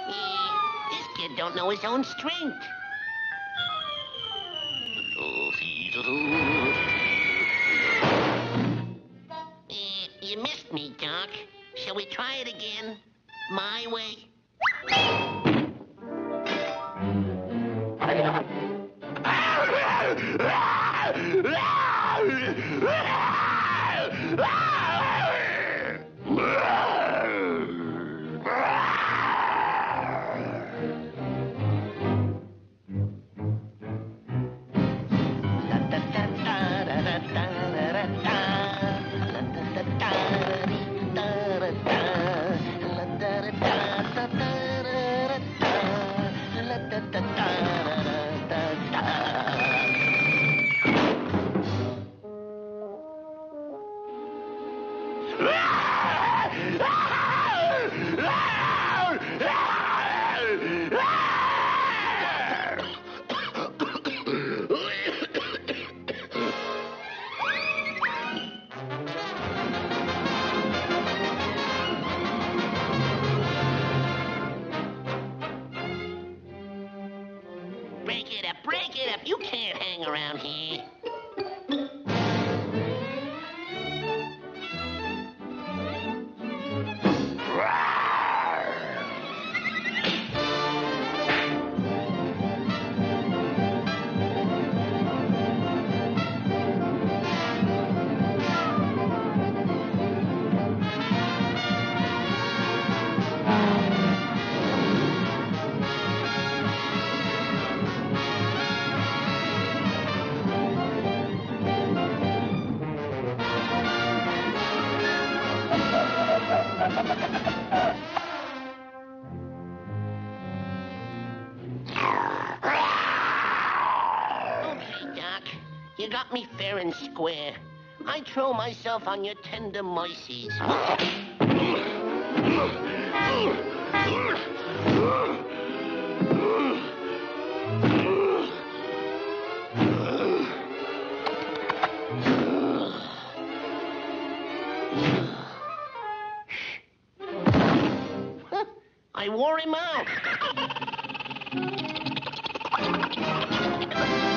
This kid don't know his own strength. You missed me, Doc. Shall we try it again? My way? Break it up. You can't hang around here. You got me fair and square. I throw myself on your tender mercies. I wore him out.